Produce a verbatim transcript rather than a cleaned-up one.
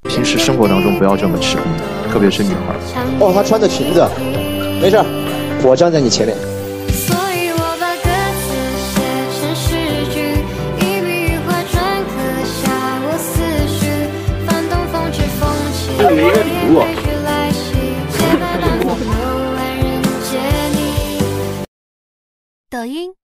平时生活当中不要这么吃力，特别是女孩。 哦，她穿的裙子，没事，我站在你前面。 这里一个礼物。 抖音。